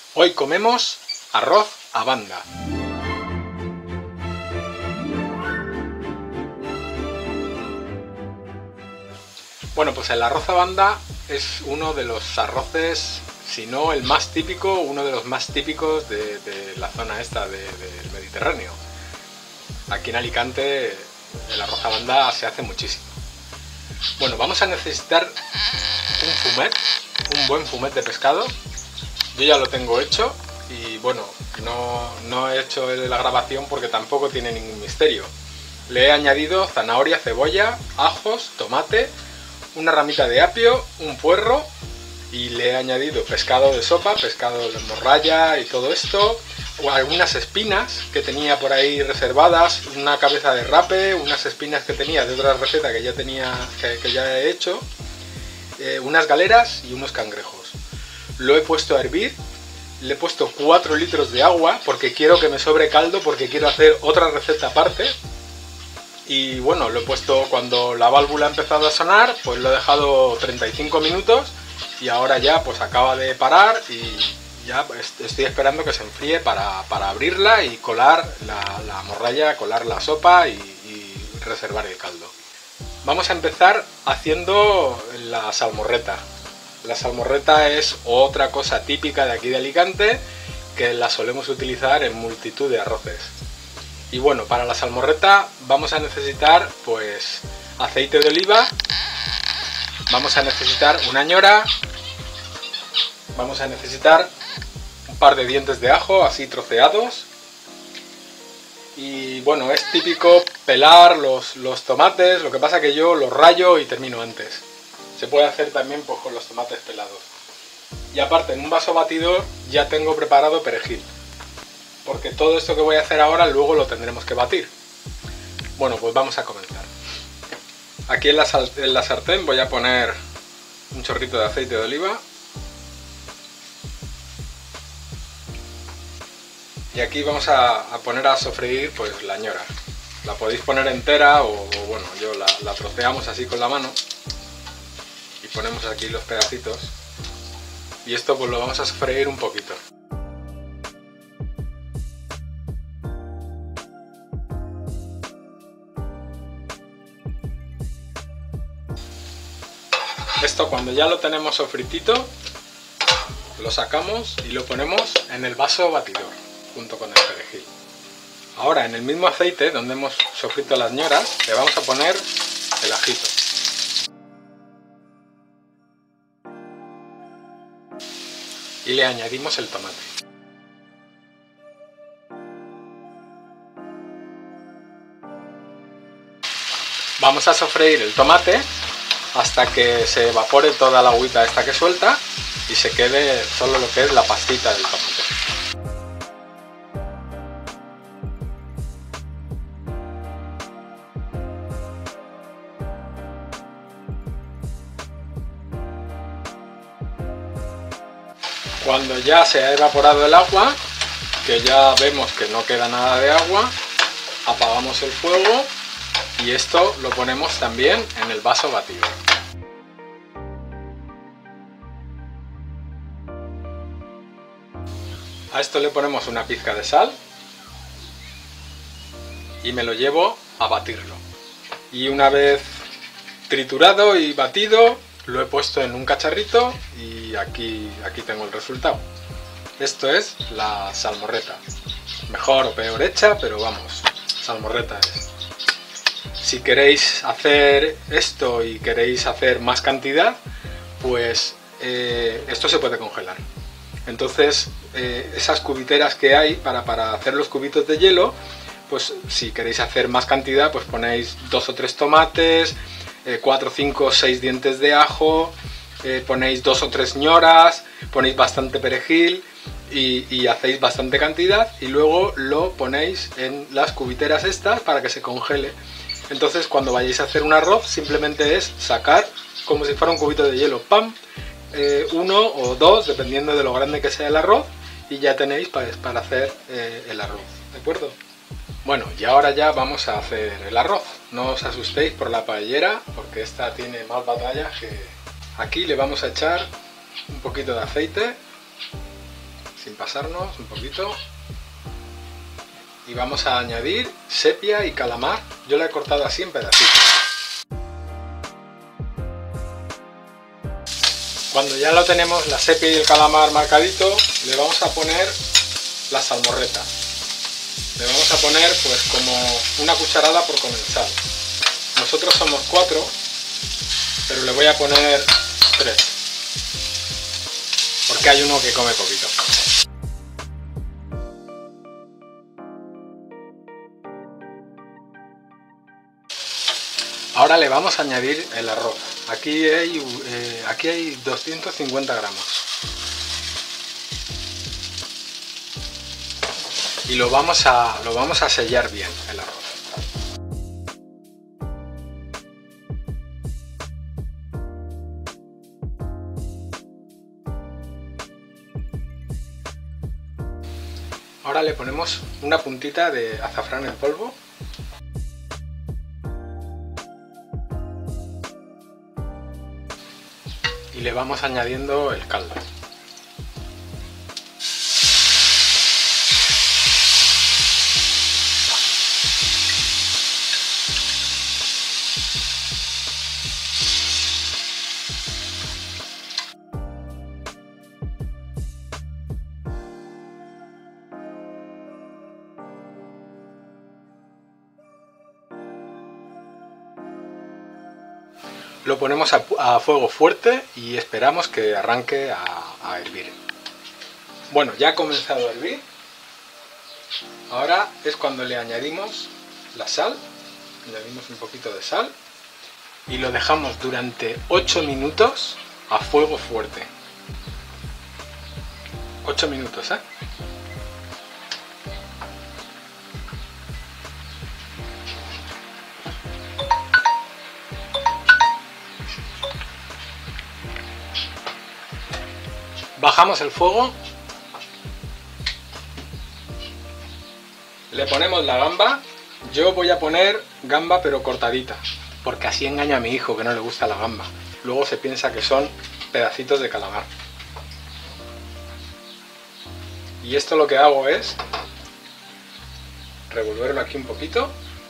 Hoy comemos arroz a banda. Bueno, pues el arroz a banda es uno de los arroces, si no el más típico, uno de los más típicos de la zona esta del Mediterráneo. Aquí en Alicante el arroz a banda se hace muchísimo. Bueno, vamos a necesitar un fumet, un buen fumet de pescado. Yo ya lo tengo hecho y bueno, no he hecho la grabación porque tampoco tiene ningún misterio. Le he añadido zanahoria, cebolla, ajos, tomate, una ramita de apio, un puerro y le he añadido pescado de sopa, pescado de morralla y todo esto, o algunas espinas que tenía por ahí reservadas, una cabeza de rape, unas espinas que tenía de otra receta que ya tenía, que ya he hecho, unas galeras y unos cangrejos. Lo he puesto a hervir, le he puesto 4 litros de agua porque quiero que me sobre caldo, porque quiero hacer otra receta aparte. Y bueno, lo he puesto cuando la válvula ha empezado a sonar, pues lo he dejado 35 minutos y ahora ya pues acaba de parar y ya estoy esperando que se enfríe para abrirla y colar la morralla, colar la sopa y reservar el caldo. Vamos a empezar haciendo la salmorreta. La salmorreta es otra cosa típica de aquí de Alicante que la solemos utilizar en multitud de arroces. Y bueno, para la salmorreta vamos a necesitar pues aceite de oliva, vamos a necesitar una ñora, vamos a necesitar un par de dientes de ajo así troceados. Y bueno, es típico pelar los tomates, lo que pasa que yo los rayo y termino antes. Se puede hacer también pues, con los tomates pelados. Y aparte, en un vaso batidor ya tengo preparado perejil, porque todo esto que voy a hacer ahora luego lo tendremos que batir. Bueno, pues vamos a comenzar. Aquí en la sartén voy a poner un chorrito de aceite de oliva. Y aquí vamos a poner a sofreír pues la ñora. La podéis poner entera o bueno, yo la troceamos así con la mano. Y ponemos aquí los pedacitos. Y esto pues lo vamos a sofreír un poquito. Esto cuando ya lo tenemos sofritito, lo sacamos y lo ponemos en el vaso batidor, junto con el perejil. Ahora en el mismo aceite donde hemos sofrito las ñoras, le vamos a poner el ajito. Y le añadimos el tomate. Vamos a sofreír el tomate hasta que se evapore toda la agüita esta que suelta y se quede solo lo que es la pastita del tomate. Cuando ya se ha evaporado el agua, que ya vemos que no queda nada de agua, apagamos el fuego y esto lo ponemos también en el vaso batidor. A esto le ponemos una pizca de sal y me lo llevo a batirlo. Y una vez triturado y batido, lo he puesto en un cacharrito y aquí tengo el resultado. Esto es la salmorreta. Mejor o peor hecha, pero vamos, salmorreta es. Si queréis hacer esto y queréis hacer más cantidad, pues esto se puede congelar. Entonces esas cubiteras que hay para hacer los cubitos de hielo, pues si queréis hacer más cantidad, pues ponéis 2 o 3 tomates, 4, 5, 6 dientes de ajo, ponéis 2 o 3 ñoras, ponéis bastante perejil y hacéis bastante cantidad y luego lo ponéis en las cubiteras estas para que se congele. Entonces cuando vayáis a hacer un arroz simplemente es sacar como si fuera un cubito de hielo, ¡pam! 1 o 2 dependiendo de lo grande que sea el arroz y ya tenéis para hacer el arroz, ¿de acuerdo? Bueno, y ahora ya vamos a hacer el arroz. No os asustéis por la paellera porque esta tiene más batallas que... Aquí le vamos a echar un poquito de aceite sin pasarnos un poquito. Y vamos a añadir sepia y calamar. Yo la he cortado así en pedacitos. Cuando ya lo tenemos, la sepia y el calamar marcadito, le vamos a poner la salmorreta. Le vamos a poner pues como una cucharada por comensal. Nosotros somos 4, pero le voy a poner 3, porque hay uno que come poquito. Ahora le vamos a añadir el arroz. Aquí hay 250 gramos. Y lo vamos a sellar bien, el arroz. Ahora le ponemos una puntita de azafrán en polvo. Y le vamos añadiendo el caldo. Lo ponemos a fuego fuerte y esperamos que arranque a hervir. Bueno, ya ha comenzado a hervir. Ahora es cuando le añadimos la sal. Añadimos un poquito de sal y lo dejamos durante 8 minutos a fuego fuerte. 8 minutos, ¿eh? Bajamos el fuego, le ponemos la gamba. Yo voy a poner gamba pero cortadita, porque así engaña a mi hijo que no le gusta la gamba. Luego se piensa que son pedacitos de calamar. Y esto lo que hago es revolverlo aquí un poquito.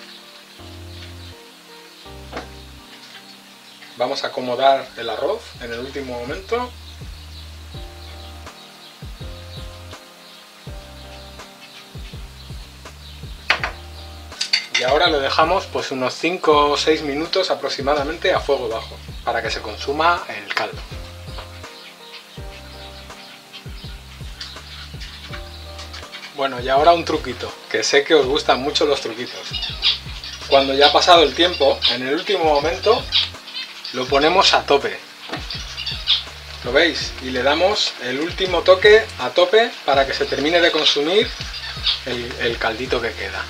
Vamos a acomodar el arroz en el último momento. Y ahora lo dejamos pues unos 5 o 6 minutos aproximadamente a fuego bajo, para que se consuma el caldo. Bueno, y ahora un truquito, que sé que os gustan mucho los truquitos. Cuando ya ha pasado el tiempo, en el último momento, lo ponemos a tope. ¿Lo veis? Y le damos el último toque a tope para que se termine de consumir el caldito que queda.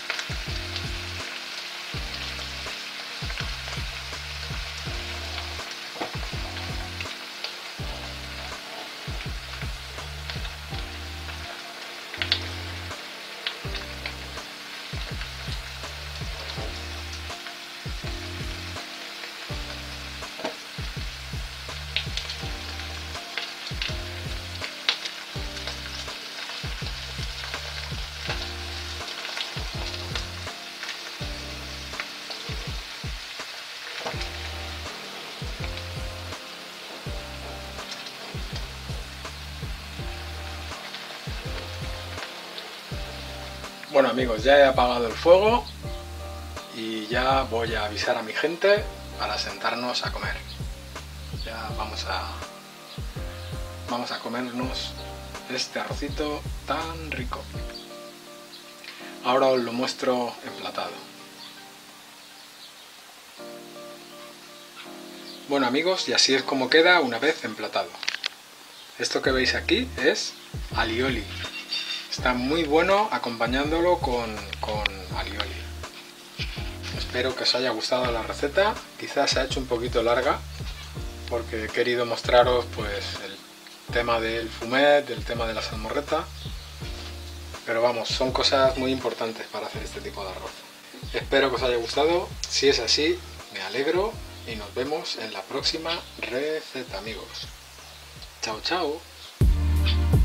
Bueno amigos, ya he apagado el fuego y ya voy a avisar a mi gente para sentarnos a comer. Ya vamos a comernos este arrocito tan rico. Ahora os lo muestro emplatado. Bueno amigos, y así es como queda una vez emplatado. Esto que veis aquí es alioli. Está muy bueno acompañándolo con alioli. Espero que os haya gustado la receta. Quizás se ha hecho un poquito larga porque he querido mostraros pues el tema del fumet, el tema de la salmorreta. Pero vamos, son cosas muy importantes para hacer este tipo de arroz. Espero que os haya gustado. Si es así, me alegro y nos vemos en la próxima receta amigos. Chao, chao.